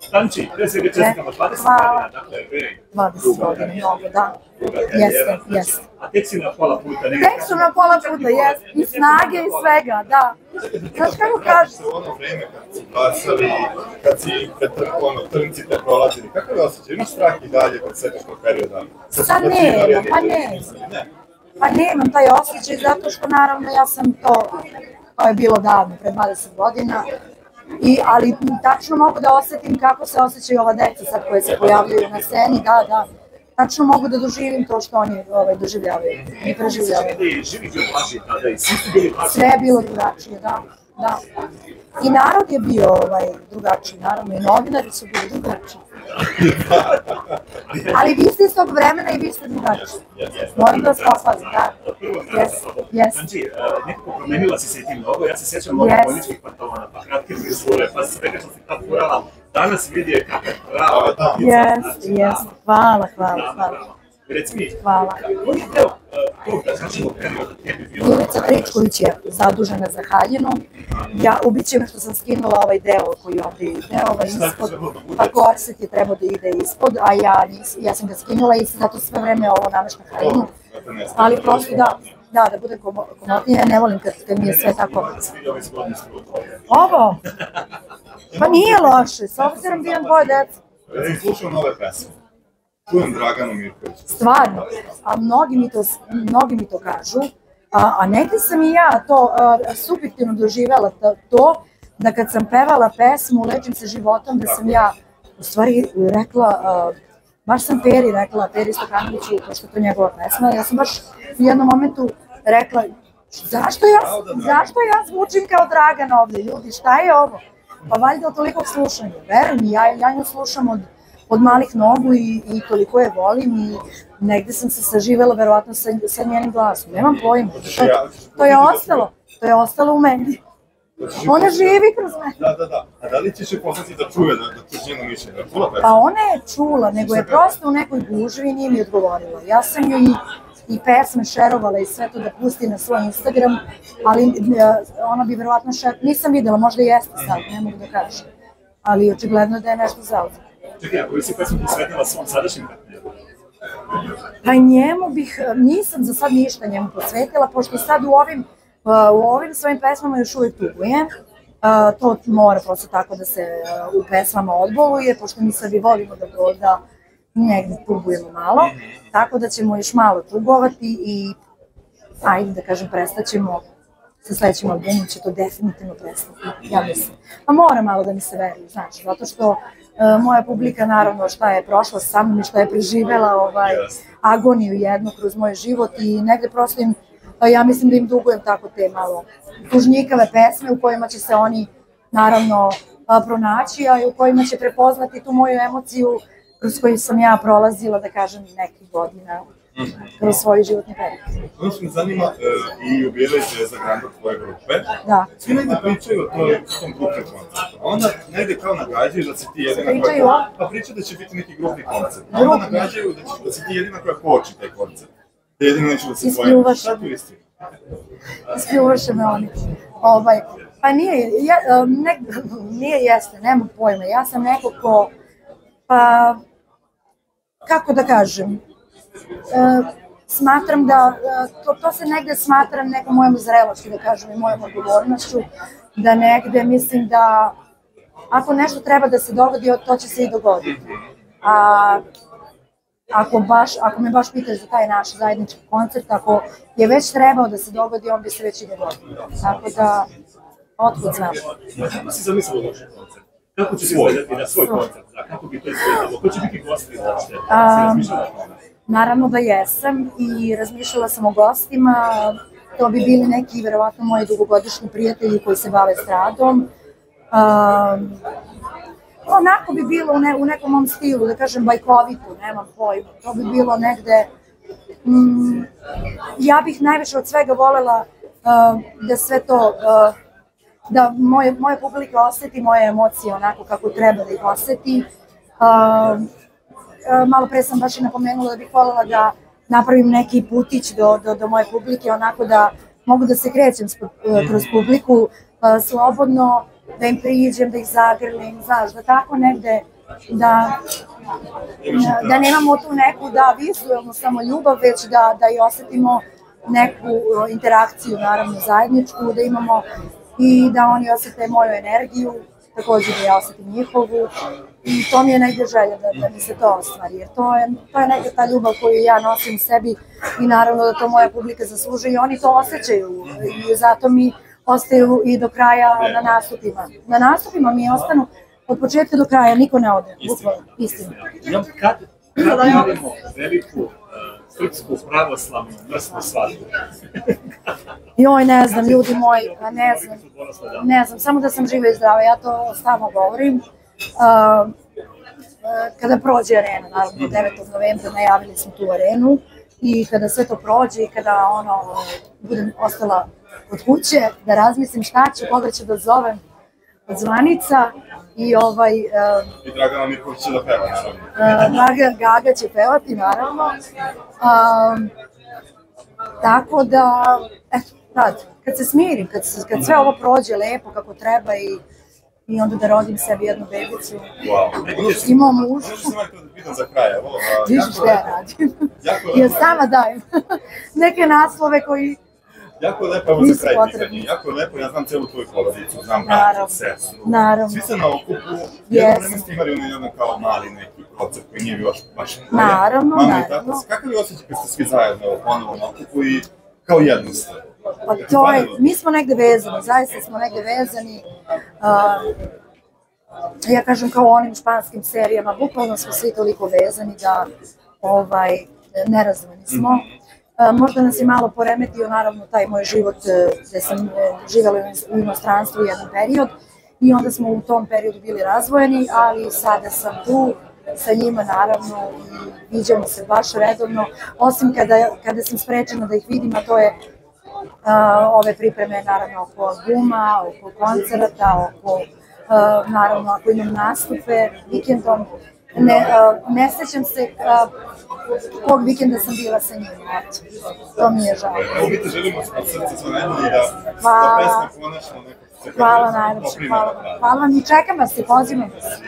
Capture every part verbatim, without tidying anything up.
Tanči, pre svega čestitam od dvadeset godina, dakle, very dvadeset godina, mnogo, da. Jeste, jeste. A tek si na pola puta. Tek su na pola puta, jeste. I snage i svega, da. Znaš kako kažeš? U ono vreme kad si glasali, kad si pred trnici te prolazili, kako je osjećaj? Imaš strah i dalje kod sveteškog perioda? Sad nema, pa ne. Pa nemam taj osjećaj zato što naravno ja sam to, to je bilo davno, pre dvadeset godina, I, ali tačno mogu da osjetim kako se osjećaju ova deca sad koje se pojavljaju na sceni, da, da. Tačno mogu da doživim to što oni ovaj, doživljavaju i preživljavaju. Sve je bilo drugačije, da, da. I narod je bio ovaj, drugačiji, naravno i novinari su bili drugačiji. Ali vi ste iz tog vremena i vi ste drugačiji. Moram da vas pohvalim, da. Jes, Znači, nekako promenila si se i ti mnogo, ja se sjećam mnogo političkih pantovana, pa kratke frizure, pa svega što si tad furala, danas vidi je kakva prava danica. Jes, jes, hvala, hvala, hvala. Reci mi, hvala. Koji je deo tog, da značimo perioda tebi bilo? Milica Kričković je zadužena za haljinu. Ja ubićem što sam skinula ovaj deo koji ovdje ide, ovaj ispod, pa korset je trebao da ide ispod, a ja, ja sam ga skinula i zato sve vreme ovo namešta haljinu. Ali prosto da, da, da bude komotnije, ne volim kad, kad mi je sve tako. Ovo? Pa nije loše, s obzirom da imam dvoje deca. Ja sam slušao nove pesme. Čujem Draganu Mirkovića. Stvarno, a mnogi mi to, mnogi mi to kažu, a, a negdje sam i ja to a, subjektivno doživjela to, da kad sam pevala pesmu Lečim se životom, da sam ja u stvari rekla, a, baš sam Peri rekla, Peri Stokanoviću, pošto je to njegova pesma, ja sam baš u jednom momentu rekla, zašto ja, zašto ja zvučim kao Dragan ovdje, ljudi, šta je ovo? Pa valjda od tolikog slušanja, verujem, ja, ja nju slušam od od malih nogu i, i toliko je volim i negde sam se saživela verovatno sa, sa njenim glasom. Nemam pojma. To, to je ostalo. To je ostalo u meni. Ona živi kroz mene. Da, da, da. A da li ćeš je poslati da čuje, da, da čuje njeno mišljenje? Pa ona je čula, nego je prosto u nekoj gužvi i nije mi odgovorila. Ja sam joj i, i pesme šerovala i sve to da pusti na svoj Instagram, ali ona bi verovatno šer... Nisam videla, možda i jeste sad, ne mogu da kažem. Ali očigledno da je nešto zauzeti. Čekaj, a koju si pesmu posvetila svom sadašnjem partneru? Pa njemu bih, nisam za sad ništa njemu posvetila, pošto sad u ovim, u ovim svojim pesmama još uvijek tugujem. To mora prosto tako da se u pesmama odboluje, pošto mi sad i volimo da, da negdje tugujemo malo. Tako da ćemo još malo tugovati i, ajde da kažem, prestaćemo sa sledećim albumom, će to definitivno prestati, ja mislim. Pa mora malo da mi se veruje, znači, zato što moja publika, naravno, šta je prošla sa mnom i šta je preživela ovaj, agoniju jednu kroz moj život i negde prosto im, ja mislim da im dugujem tako te malo tužnjikave pesme u kojima će se oni, naravno, pronaći, a i u kojima će prepoznati tu moju emociju kroz koju sam ja prolazila, da kažem, nekih godina kroz svoj životni period. Ono što me zanima, i objavljaju se za Granda tvoje grupe, svi negde pričaju o tom grupnom koncertu, a onda negde kao nagađaju da si ti jedina koja... Pa pričaju da će biti neki grupni koncert, a onda nagađaju da si ti jedina koja koči taj koncert, da jedino neću da se pojavim. Šta tu istinu? Ispljuvaše me oni. Pa nije, nije jeste, nema pojma, ja sam neko ko, pa, kako da kažem, Uh, smatram da, uh, to, to se negde smatra nekom mojom zrelošću, da kažem, i mojom odgovornošću, da negde mislim da ako nešto treba da se dogodi, to će se i dogoditi. A ako, baš, ako me baš pitaš za taj naš zajednički koncert, ako je već trebao da se dogodi, on bi se već i dogodio. Tako da, otkud znam. Kako si zamislila došli koncert? Kako će se izgledati na svoj koncert? Kako bi to izgledalo? Ko će biti gosti? Si razmišljala o tome? Naravno da jesam i razmišljala sam o gostima, to bi bili neki, verovatno, moji dugogodišnji prijatelji koji se bave stradom. Um, onako bi bilo u, ne, u nekom mom stilu, da kažem bajkovitu, nemam pojma, to bi bilo negde... Um, ja bih najviše od svega volela uh, da sve to, uh, da moje, moja publika osjeti moje emocije onako kako treba da ih osjeti. Uh, Malo pre sam baš i napomenula da bih voljela da napravim neki putić do, do, do moje publike, onako da mogu da se krećem kroz publiku slobodno, da im priđem, da ih zagrlim, znaš, da tako negde da, da nemamo tu neku da vizualnu samo ljubav, već da, da i osetimo neku interakciju, naravno zajedničku, da imamo i da oni osete moju energiju, također da ja osetim njihovu i to mi je negdje želja da, da mi se to ostvari, jer to je, to je negdje ta ljubav koju ja nosim u sebi i naravno da to moja publika zaslužuje i oni to osjećaju i zato mi ostaju i do kraja na nastupima. Na nastupima mi ostanu od početka do kraja, niko ne ode, bukvalno, istina. Kad radimo veliku srpsku pravoslavnu mrsnu svadbu? Joj, ne znam, ljudi moji, ne znam, ne znam, samo da sam živa i zdrava, ja to stalno govorim. Kada prođe arena, naravno, devetog novembra najavili smo tu arenu i kada sve to prođe i kada ono, budem ostala od kuće, da razmislim šta ću, koga ću da zovem od zvanica i ovaj... I Dragana Mirković će da peva, naravno. Dragan Gaga će pevati, naravno. Tako da, eto, tad, kad se smirim, kad sve ovo prođe lepo kako treba i i onda da rodim sebi jednu bebicu. I mom mužu. Ono što sam rekao da pitam za kraj, evo... Vidiš što ja radim. Ja sama dajem neke naslove koji... Jako je lepo, evo za kraj pitanje, jako je lepo, ja znam celu tvoju porodicu, znam bratu, sestru. Naravno. Svi se na okupu, jedno vreme ste imali jedan kao mali neki koncert koji nije bio baš... Naravno, naravno. Kakav je osjećaj kad ste svi zajedno ponovo na okupu i kao jedno ste? Pa to je, mi smo negde vezani, zaista smo negde vezani. Ja kažem kao u onim španskim serijama, bukvalno smo svi toliko vezani da nerazdvojni smo. Možda nas je malo poremetio, naravno, taj moj život gde sam živjela u inostranstvu jedan period i onda smo u tom periodu bili razdvojeni, ali sada sam tu sa njima, naravno, i viđamo se baš redovno, osim kada sam sprečena da ih vidim, a to je ove pripreme, naravno, oko albuma, oko koncerta, oko, naravno, ako imam nastupe vikendom. Ne sećam se kog vikenda sam bila sa njima, to mi je žao. Evo mi te želimo od srca sve najbolje da pesme konačno nekako se... Hvala najlepše, hvala. Hvala vam i čekam vas i pozivam vas.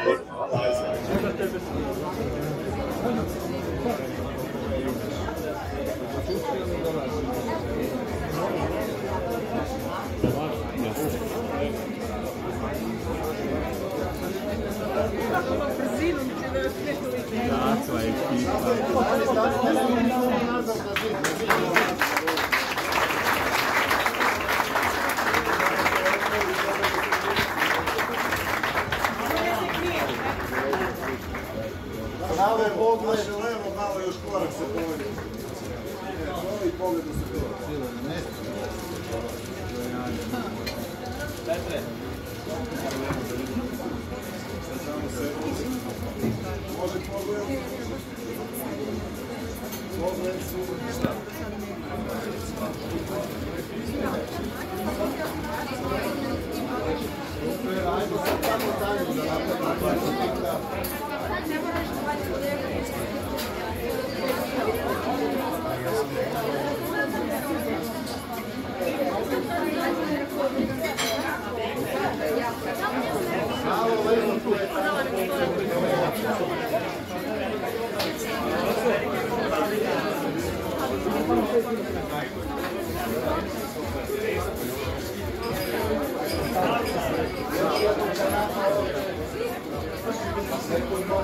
Takva ekipa. Prave pogled, levo, malo još korak se povedi. Novi pogled u sve. Petre. Može pogled. Pogled su. Šta? Ajmo sad tamo danju da napravimo. Second